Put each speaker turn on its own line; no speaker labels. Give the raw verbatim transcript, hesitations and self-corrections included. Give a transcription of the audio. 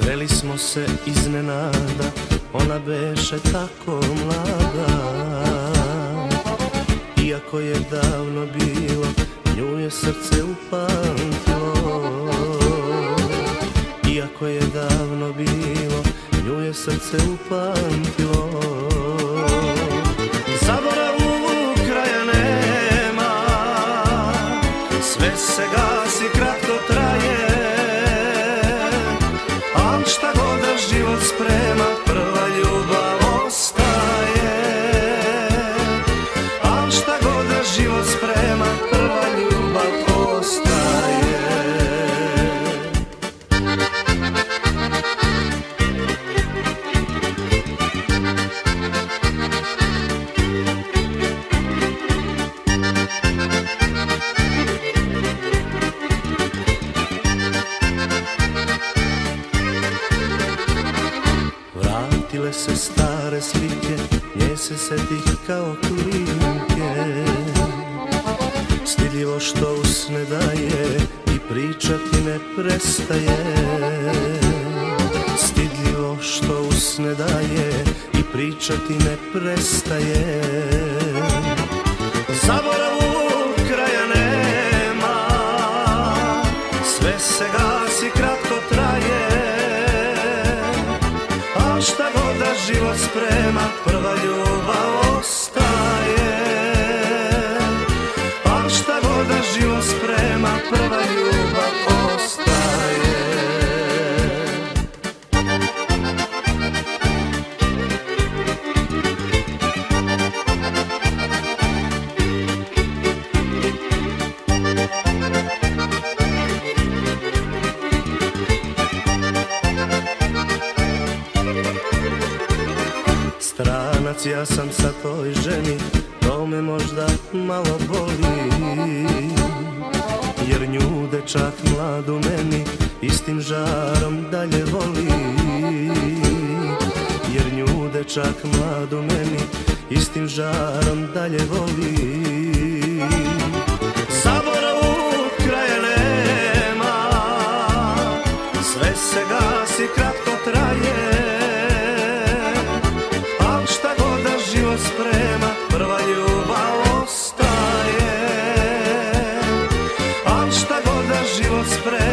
Sreli smo se iznenada, ona beše tako mlada. Iako je davno bilo, nju je srce upamtilo. Iako je davno bilo, nju je srce upamtilo. Zaboravu kraja nema, sve se gasi, kratko traje. Al šta god da život sprema, prva ljubav ostaje. Al šta god da život sprema, prva ljubav ostaje. Vratile se stare slike, nje se setih kao klinke. Stidljivo što usne daje i pričati ne prestaje. Stidljivo što usne daje i pričati ne prestaje. Zaboravu kraja nema, sve se gasi, kratko traje. Al šta god da život sprema, prva ljubav ostaje. Al šta god da život sprema, prva ljubav ostaje. Stranac ja sam sa toj ženi, to me možda malo boli. Jer nju dečak mladu meni istim žarom dalje voli. Jer nju dečak mladu meni istim žarom dalje voli. Zaboravu kraja nema, sve se gasi, kratko traje. Šta god da život sprema, prva ljubav ostaje. Al šta god da život sprema,